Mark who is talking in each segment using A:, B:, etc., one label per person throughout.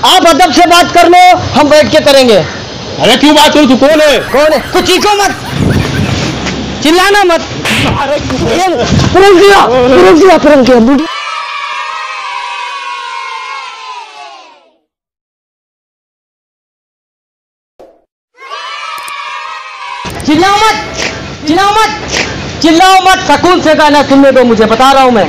A: आप अदब से बात कर लो, हम बैठ के करेंगे।
B: अरे क्यों बात करूं? तू कौन है?
A: कौन है? कुछ चीखो मत, चिल्लाना मत। चिल्लाओ मत, चिल्लाओ मत, चिल्लाओ मत, सुकून से गाना सुनने दो मुझे, बता रहा हूं मैं।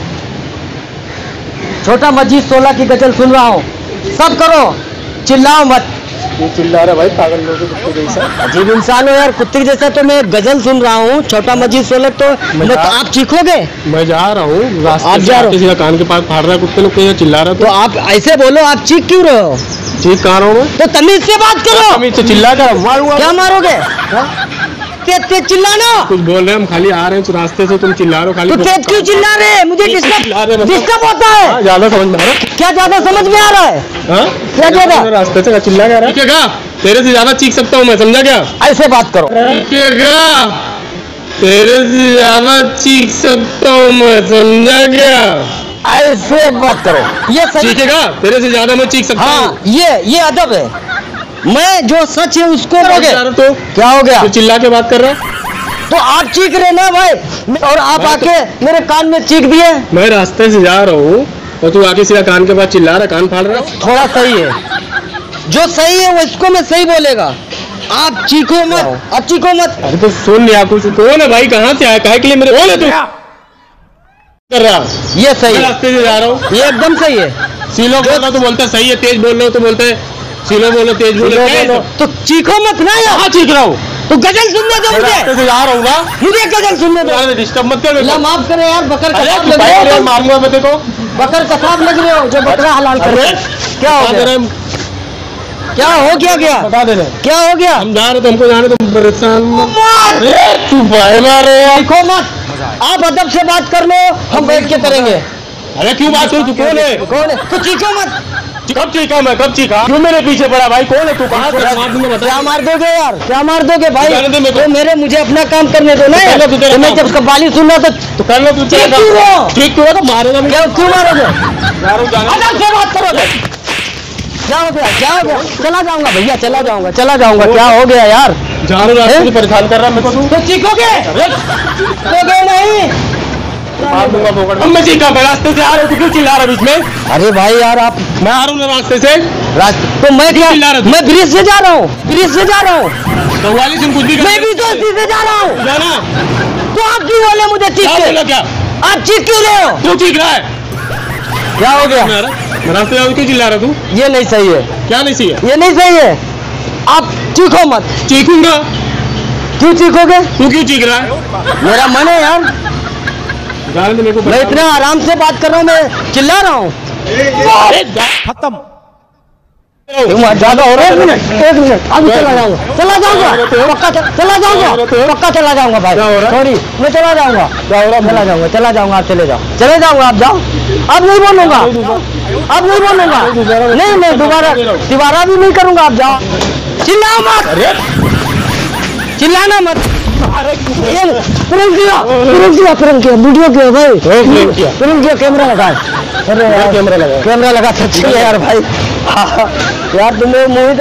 A: छोटा मस्जिद 16 की गजल सुन रहा हूँ, सब करो, चिल्लाओ मत।
B: ये चिल्ला रहा भाई, पागल लोग कुत्ते जैसा।
A: अजीब इंसान हो यार, कुत्ते जैसा। तो मैं गजल सुन रहा हूँ, छोटा मस्जिद 16, तो आप चीखोगे? मैं
B: जा रहा हूँ,
A: आप जा रहे हो,
B: कान के पास फाड़ रहा है कुत्ते लोग, चिल्ला रहा।
A: तो आप ऐसे बोलो, आप चीख क्यों रहे हो?
B: चीख कहाँ रहा हूँ मैं?
A: तो तमीज से बात करो।
B: तमीज से चिल्ला कर मारूंगा।
A: क्या मारोगे? तेज चिल्लाना।
B: कुछ बोल रहे हैं, हम खाली आ रहे हैं रास्ते से, तुम चिल्ला रहे हो खाली।
A: तो तेज क्यों चिल्ला रहे हैं? मुझे डिस्टर्ब होता है।
B: ज्यादा समझ में आ रहा है?
A: क्या ज्यादा समझ में आ रहा है? क्या ज्यादा?
B: रास्ते से चिल्ला क्या रहा है? तेरे से ज्यादा चीख सकता हूँ मैं, समझा क्या?
A: ऐसे बात करो।
B: तेरे से ज्यादा चीख सकता हूँ मैं, समझा क्या?
A: ऐसे बात करो। ये
B: चीखेगा? तेरे से ज्यादा मैं चीख सकता हूँ।
A: हाँ, ये अदब है। मैं जो सच है उसको बोलोगे
B: तो
A: क्या हो गया?
B: तो चिल्ला के बात कर रहा?
A: तो आप चीख रहे ना भाई, और आप आके मेरे कान में चीख दिए।
B: मैं रास्ते से जा रहा हूँ और तू आके सीधा कान के पास चिल्ला रहा, कान फाड़ रहा।
A: थोड़ा सही है, जो सही है वो इसको मैं सही बोलेगा। आप चीखो मत, आप चीखो मत।
B: अरे तो सुन लिया कुछ। कौन है भाई? कहाँ से आया? काहे के लिए मेरे कौन है तू? कर रहा
A: ये सही है।
B: रास्ते से जा रहा हूँ,
A: ये एकदम सही है।
B: सीलो बोल रहा तो बोलता सही है, तेज बोल रहा तो बोलते है सीलो बोलो, तेज बोलो।
A: तो चीखो मत ना यार।
B: हाँ चीख रहा हूँ।
A: तो गजल सुनने दो मुझे।
B: रास्ते से जा रहा हूँ ना,
A: मुझे गजल सुनने दो।
B: डिस्टर्ब मत कर।
A: अल्लाह माफ करे यार, बकर कसाब लग रहे हो।
B: मारूंगा मैं देखो,
A: बकर कसाब लग रहे हो जो बकरा हलाल कर रहे। क्या हो गया? क्या हो गया?
B: बता दे रहे।
A: क्या हो गया?
B: हम जा रहे तो हमको जाने, तुम परेशान तू मारे।
A: चीखो मत, आप अदब से बात कर लो, हम बैठ के करेंगे।
B: अरे क्यों बात करूं? तू कौन है?
A: कौन है? तो चीखो मत।
B: कब चीखा मैं? कब चीखा? क्यों मेरे पीछे पड़ा भाई? कौन है तू? कहाँ से?
A: क्या मार दोगे यार? क्या मार दोगे भाई? तो मेरे मुझे अपना काम करने दो ना यार।
B: तो
A: मैं जब कव्वाली सुन रहा तो
B: कर लो तू। ठीक क्यों? तो मारेगा?
A: क्यों मारोगे? अदब से बात करोगे? क्या हो गया? क्या हो गया? चला जाऊंगा भैया, चला जाऊंगा, चला जाऊंगा। क्या हो गया यार?
B: जा रहा हूँ, परेशान कर रहा है मेरे को।
A: तो चीखोगे? नहीं,
B: मैं चीखा? मैं रास्ते से आ रहा हूँ, क्यों चिल्ला रहा बीच में?
A: अरे भाई यार, आप
B: मैं आ रहा हूँ रास्ते से।
A: तो मैं क्या? मैं ब्रिज से जा रहा हूँ, ब्रिज से जा रहा हूँ।
B: कव्वाली सुन कुछ भी।
A: मैं भी तो इसी से जा रहा हूँ।
B: जाना।
A: तो आप क्यों बोले मुझे चीख के?
B: क्या
A: आप चीख क्यों रहे हो?
B: क्यों चीख रहा है?
A: क्या हो गया?
B: मैं रास्ते जा, क्यों चिल्ला रहा तू?
A: ये नहीं सही है।
B: क्या नहीं सही है?
A: ये नहीं सही है। आप चीखो मत।
B: चीखूंगा।
A: क्यों चीखोगे?
B: तू क्यों चीख रहा है? मेरा
A: मन है यार। मैं इतना आराम से बात कर रहा हूँ, मैं चिल्ला रहा हूँ।
B: खत्म।
A: ज्यादा हो रहा है। एक मिनट अभी चला जाऊंगा, चला जाऊंगा, पक्का चला जाऊंगा, पक्का चला जाऊंगा भाई। सॉरी, मैं चला जाऊंगा, चला जाऊंगा, चला जाऊंगा। आप चले जाओ, चले जाऊंगा। आप जाओ, अब नहीं बोलूंगा, अब नहीं बोलूंगा। नहीं, मैं दोबारा भी नहीं करूंगा। आप जाओ, चिल्लाओ मत, चिल्लाना मत। फिल्म किया, वीडियो किया भाई, फिल्म किया, कैमरा लगा। अरे यार कैमरा लगा सच्ची है यार भाई। यार तुम्हें मोहित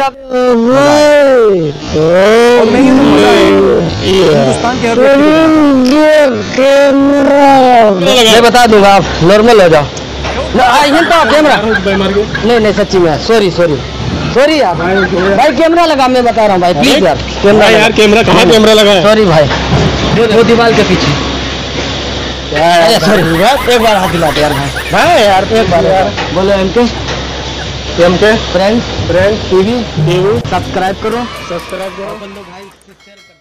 A: मैं बता दूंगा, आप नॉर्मल हो जाओ। तो कैमरा नहीं सच्ची में, सॉरी यार भाई, कैमरा लगा। मैं बता रहा हूँ भाई, प्लीज यार कैमरा
B: यार। कैमरा कहाँ? कैमरा लगा है?
A: सॉरी भाई, वो दीवार के पीछे। सॉरी एक बार हाथ दिलाते यार भाई यार, एक बार यार। बोलो एमके फ्रेंड्स टीवी सब्सक्राइब करो भाई।